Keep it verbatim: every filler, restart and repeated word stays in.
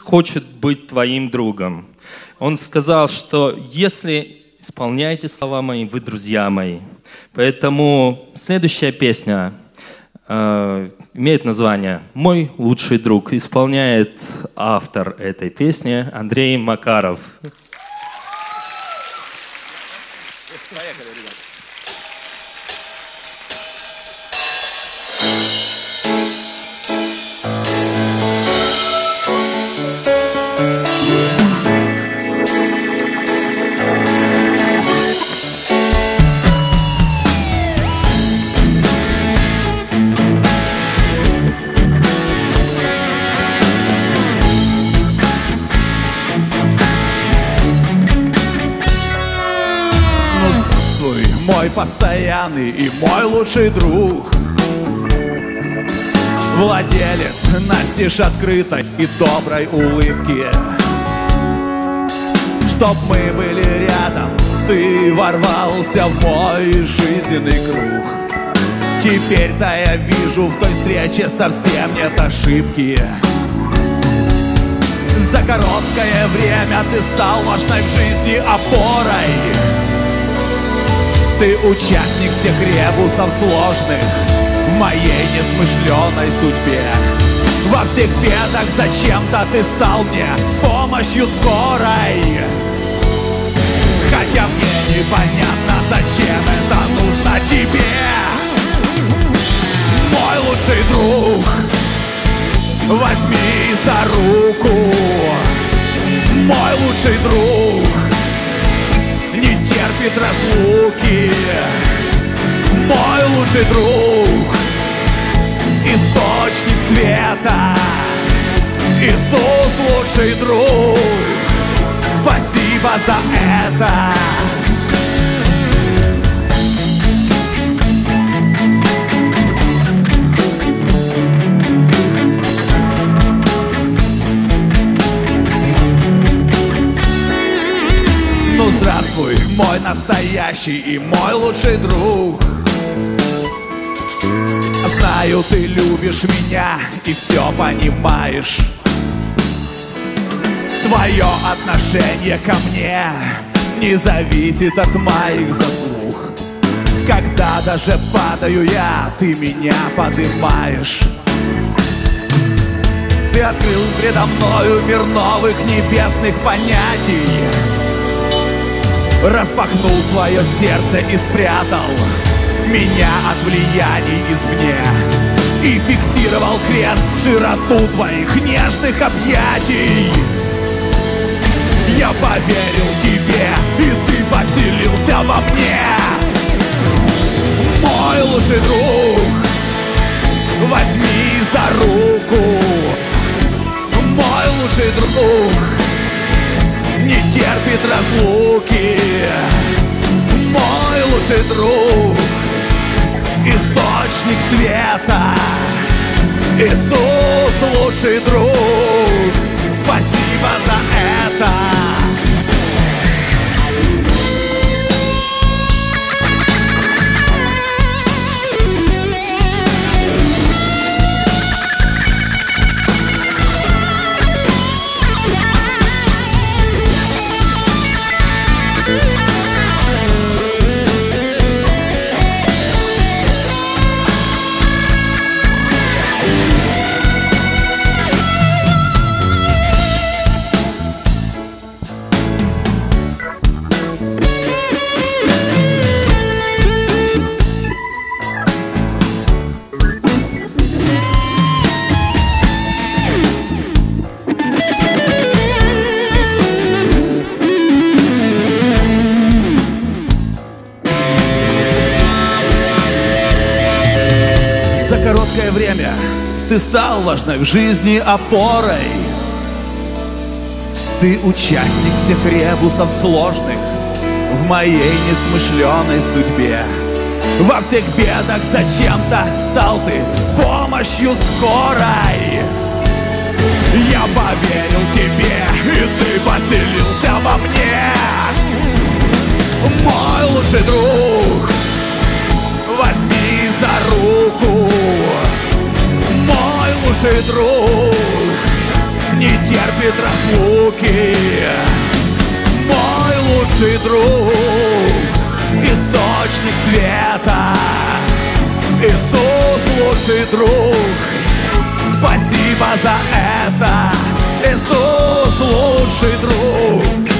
хочет быть твоим другом. Он сказал, что если исполняете слова мои, вы друзья мои. Поэтому следующая песня э, имеет название «Мой лучший друг». Исполняет автор этой песни Андрей Макаров. Поехали, ребят. Мой постоянный и мой лучший друг, владелец настежь открытой и доброй улыбки. Чтоб мы были рядом, ты ворвался в мой жизненный круг. Теперь-то я вижу, в той встрече совсем нет ошибки. За короткое время ты стал важной в жизни опорой. Ты участник всех ребусов сложных в моей несмышленой судьбе. Во всех бедах зачем-то ты стал мне помощью скорой. Хотя мне непонятно, зачем это нужно тебе. Мой лучший друг, возьми за руку. Мой лучший друг не терпит разлуки. Мой лучший друг, источник света. Иисус лучший друг, спасибо за это. Ну здравствуй, мой настоящий и мой лучший друг. Знаю, ты любишь меня и все понимаешь. Твое отношение ко мне не зависит от моих заслуг. Когда даже падаю я, ты меня поднимаешь. Ты открыл предо мною мир новых небесных понятий. Распахнул свое сердце и спрятал меня от влияний извне. И фиксировал крест широту твоих нежных объятий. Я поверил тебе, и ты поселился во мне. Мой лучший друг, возьми за руку. Мой лучший друг не терпит разлуки. Мой лучший друг, источник света. Иисус лучший друг, спасибо за это. Время ты стал важной в жизни опорой. Ты участник всех ребусов сложных в моей несмышленой судьбе. Во всех бедах зачем-то стал ты помощью скорой. Я поверил тебе, и ты поселился во мне. Мой лучший друг, возьми за руку. Мой лучший друг не терпит разлуки. Мой лучший друг, источник света. Иисус лучший друг, спасибо за это. Иисус лучший друг.